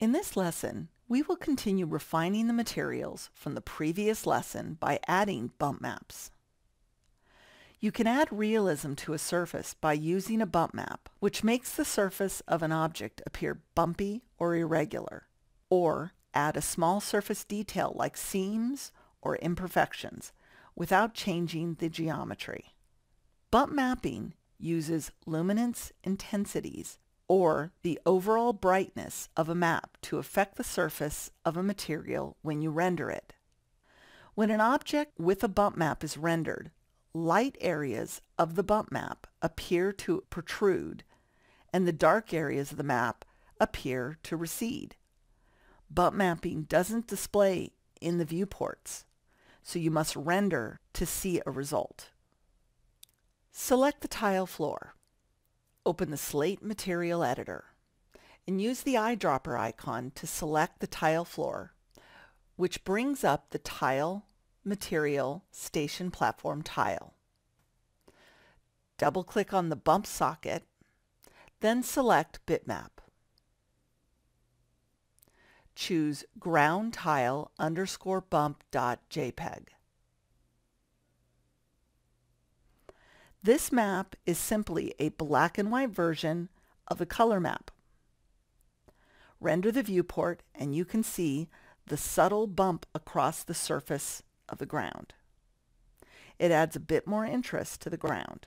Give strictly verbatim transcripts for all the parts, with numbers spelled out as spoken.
In this lesson, we will continue refining the materials from the previous lesson by adding bump maps. You can add realism to a surface by using a bump map, which makes the surface of an object appear bumpy or irregular, or add a small surface detail like seams or imperfections without changing the geometry. Bump mapping uses luminance intensities or the overall brightness of a map to affect the surface of a material when you render it. When an object with a bump map is rendered, light areas of the bump map appear to protrude and the dark areas of the map appear to recede. Bump mapping doesn't display in the viewports, so you must render to see a result. Select the tile floor. Open the Slate Material Editor and use the eyedropper icon to select the tile floor, which brings up the Tile Material Station Platform tile. Double-click on the bump socket, then select Bitmap. Choose ground tile underscore bump dot JPEG. This map is simply a black and white version of the color map. Render the viewport and you can see the subtle bump across the surface of the ground. It adds a bit more interest to the ground.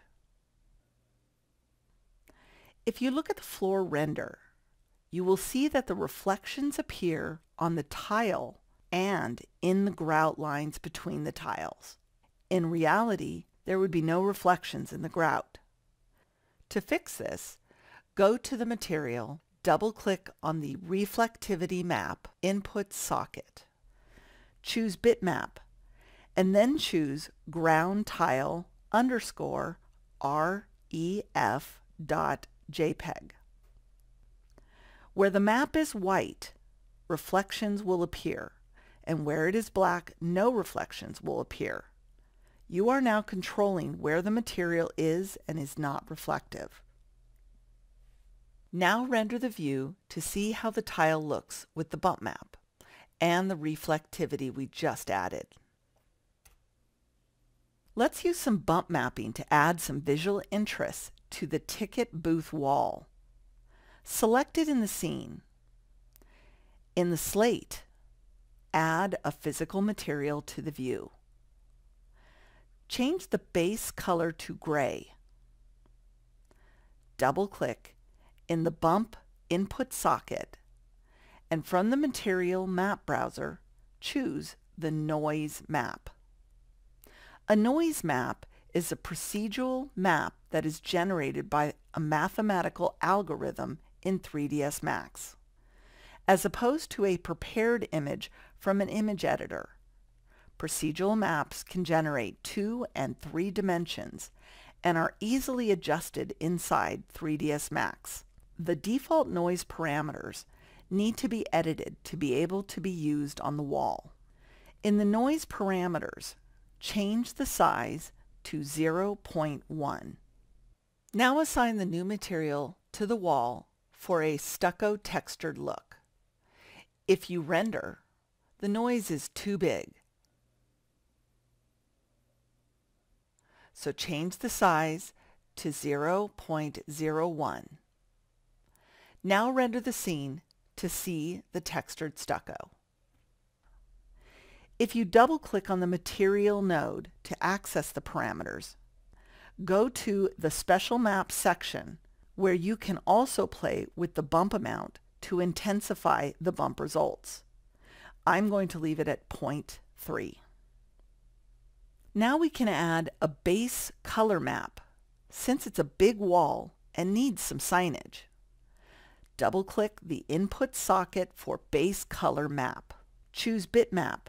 If you look at the floor render, you will see that the reflections appear on the tile and in the grout lines between the tiles. In reality, there would be no reflections in the grout. To fix this, go to the material, double-click on the Reflectivity Map Input Socket. Choose Bitmap, and then choose Ground Tile underscore REF dot JPEG. Where the map is white, reflections will appear, and where it is black, no reflections will appear. You are now controlling where the material is and is not reflective. Now render the view to see how the tile looks with the bump map and the reflectivity we just added. Let's use some bump mapping to add some visual interest to the ticket booth wall. Select it in the scene. In the slate, add a physical material to the view. Change the base color to gray. Double-click in the Bump Input Socket, and from the Material Map Browser, choose the Noise Map. A noise map is a procedural map that is generated by a mathematical algorithm in three D S Max, as opposed to a prepared image from an image editor. Procedural maps can generate two and three dimensions and are easily adjusted inside three D S Max. The default noise parameters need to be edited to be able to be used on the wall. In the noise parameters, change the size to zero point one. Now assign the new material to the wall for a stucco textured look. If you render, the noise is too big. So change the size to zero point zero one. Now render the scene to see the textured stucco. If you double-click on the Material node to access the parameters, go to the Special Maps section where you can also play with the bump amount to intensify the bump results. I'm going to leave it at zero point three. Now we can add a base color map since it's a big wall and needs some signage. Double-click the Input Socket for Base Color Map. Choose Bitmap.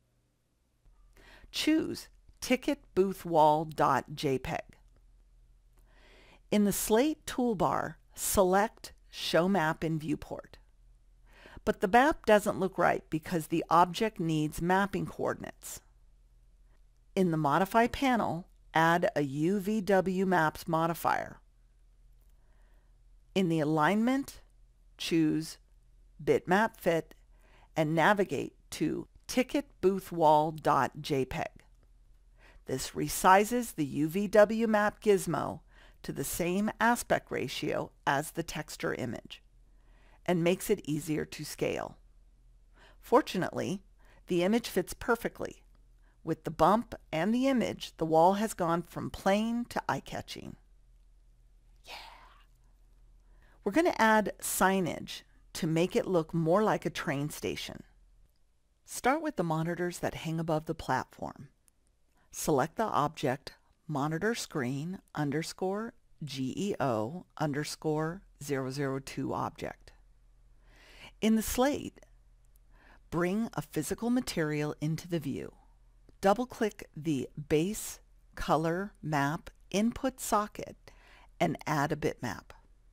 Choose Ticket Booth Wall dot JPEG. In the Slate toolbar, select Show Map in Viewport. But the map doesn't look right because the object needs mapping coordinates. In the Modify panel, add a U V W Maps modifier. In the Alignment, choose bitmap fit, and navigate to ticket booth wall dot J P E G. This resizes the U V W map gizmo to the same aspect ratio as the texture image and makes it easier to scale. Fortunately, the image fits perfectly. With the bump and the image, the wall has gone from plain to eye-catching. Yeah! We're going to add signage to make it look more like a train station. Start with the monitors that hang above the platform. Select the object monitor screen underscore geo underscore zero zero two object. In the slate, bring a physical material into the view. Double-click the Base Color Map input socket and add a bitmap.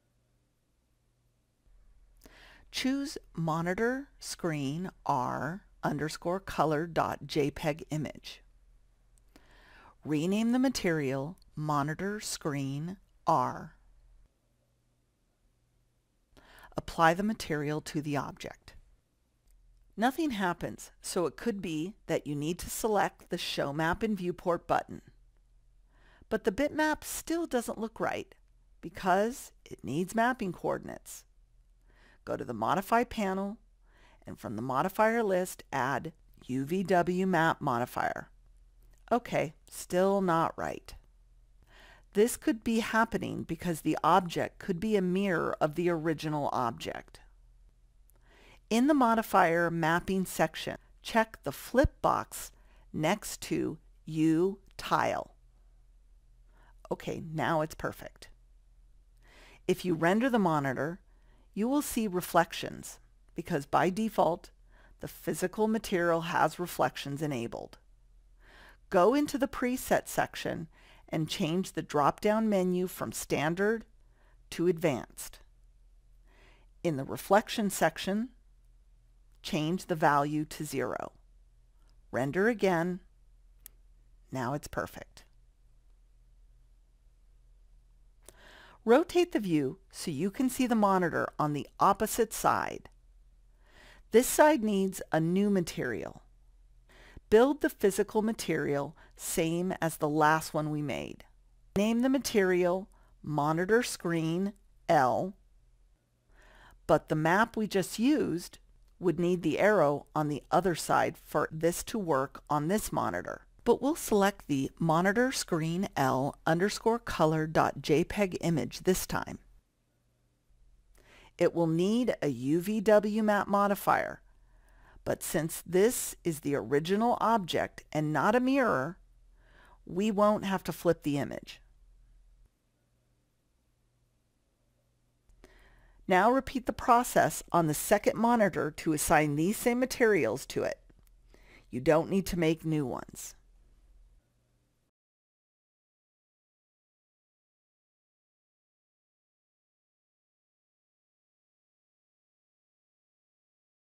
Choose Monitor Screen R underscore color dot J P E G image. Rename the material Monitor Screen R. Apply the material to the object. Nothing happens, so it could be that you need to select the Show Map in Viewport button. But the bitmap still doesn't look right because it needs mapping coordinates. Go to the Modify panel, and from the modifier list add U V W Map modifier. Okay, still not right. This could be happening because the object could be a mirror of the original object. In the modifier mapping section, check the flip box next to U Tile. Okay, now it's perfect. If you render the monitor, you will see reflections because by default, the physical material has reflections enabled. Go into the preset section and change the drop-down menu from Standard to Advanced. In the Reflection section, change the value to zero. Render again. Now it's perfect. Rotate the view so you can see the monitor on the opposite side. This side needs a new material. Build the physical material same as the last one we made. Name the material Monitor Screen L, but the map we just used would need the arrow on the other side for this to work on this monitor. But we'll select the Monitor Screen L underscore color dot J P E G image this time. It will need a U V W map modifier, but since this is the original object and not a mirror, we won't have to flip the image. Now repeat the process on the second monitor to assign these same materials to it. You don't need to make new ones.